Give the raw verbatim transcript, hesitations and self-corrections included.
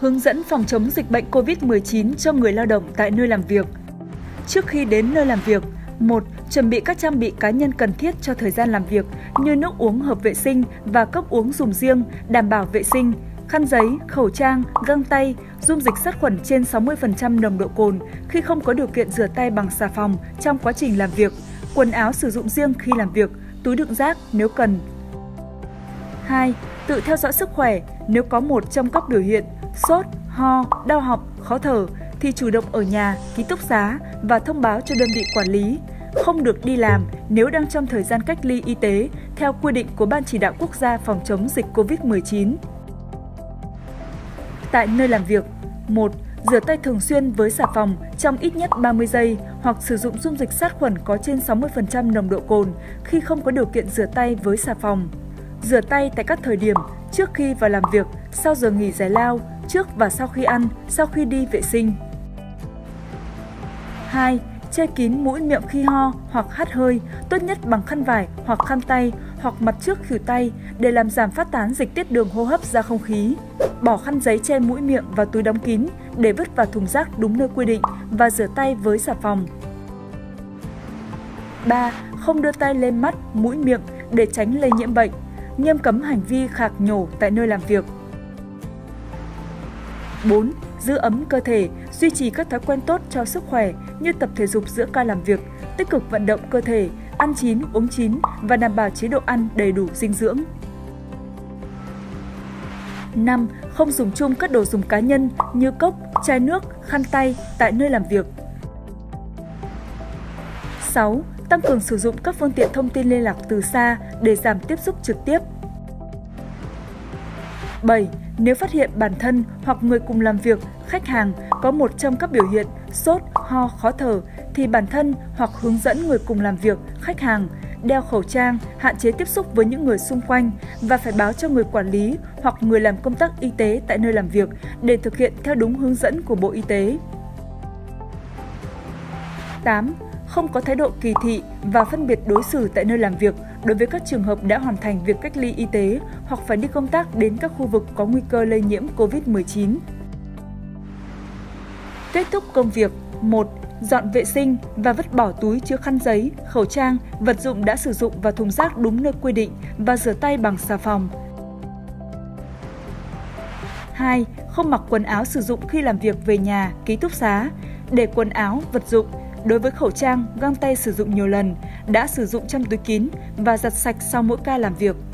Hướng dẫn phòng chống dịch bệnh Covid mười chín cho người lao động tại nơi làm việc. Trước khi đến nơi làm việc, một. Chuẩn bị các trang bị cá nhân cần thiết cho thời gian làm việc như nước uống hợp vệ sinh và cốc uống dùng riêng, đảm bảo vệ sinh, khăn giấy, khẩu trang, găng tay, dung dịch sát khuẩn trên sáu mươi phần trăm nồng độ cồn khi không có điều kiện rửa tay bằng xà phòng trong quá trình làm việc, quần áo sử dụng riêng khi làm việc, túi đựng rác nếu cần. hai. Tự theo dõi sức khỏe, nếu có một trong các biểu hiện sốt, ho, đau họng, khó thở thì chủ động ở nhà, ký túc xá và thông báo cho đơn vị quản lý. Không được đi làm nếu đang trong thời gian cách ly y tế theo quy định của Ban Chỉ đạo Quốc gia phòng chống dịch Covid mười chín. Tại nơi làm việc, một. Rửa tay thường xuyên với xà phòng trong ít nhất ba mươi giây hoặc sử dụng dung dịch sát khuẩn có trên sáu mươi phần trăm nồng độ cồn khi không có điều kiện rửa tay với xà phòng. Rửa tay tại các thời điểm trước khi vào làm việc, sau giờ nghỉ giải lao, trước và sau khi ăn, sau khi đi vệ sinh. hai. Che kín mũi miệng khi ho hoặc hắt hơi, tốt nhất bằng khăn vải hoặc khăn tay hoặc mặt trước khuỷu tay để làm giảm phát tán dịch tiết đường hô hấp ra không khí. Bỏ khăn giấy che mũi miệng vào túi đóng kín để vứt vào thùng rác đúng nơi quy định và rửa tay với xà phòng. ba. Không đưa tay lên mắt, mũi miệng để tránh lây nhiễm bệnh. Nghiêm cấm hành vi khạc nhổ tại nơi làm việc. bốn. Giữ ấm cơ thể, duy trì các thói quen tốt cho sức khỏe như tập thể dục giữa ca làm việc, tích cực vận động cơ thể, ăn chín, uống chín và đảm bảo chế độ ăn đầy đủ dinh dưỡng. năm. Không dùng chung các đồ dùng cá nhân như cốc, chai nước, khăn tay tại nơi làm việc. sáu. Tăng cường sử dụng các phương tiện thông tin liên lạc từ xa để giảm tiếp xúc trực tiếp. bảy. Nếu phát hiện bản thân hoặc người cùng làm việc, khách hàng có một trong các biểu hiện sốt, ho, khó thở thì bản thân hoặc hướng dẫn người cùng làm việc, khách hàng đeo khẩu trang, hạn chế tiếp xúc với những người xung quanh và phải báo cho người quản lý hoặc người làm công tác y tế tại nơi làm việc để thực hiện theo đúng hướng dẫn của Bộ Y tế. tám. Không có thái độ kỳ thị và phân biệt đối xử tại nơi làm việc đối với các trường hợp đã hoàn thành việc cách ly y tế hoặc phải đi công tác đến các khu vực có nguy cơ lây nhiễm Covid mười chín. Kết thúc công việc. một. Dọn vệ sinh và vứt bỏ túi chứa khăn giấy, khẩu trang, vật dụng đã sử dụng vào thùng rác đúng nơi quy định và rửa tay bằng xà phòng. hai. Không mặc quần áo sử dụng khi làm việc về nhà, ký túc xá. Để quần áo, vật dụng đối với khẩu trang, găng tay sử dụng nhiều lần, đã sử dụng trong túi kín và giặt sạch sau mỗi ca làm việc.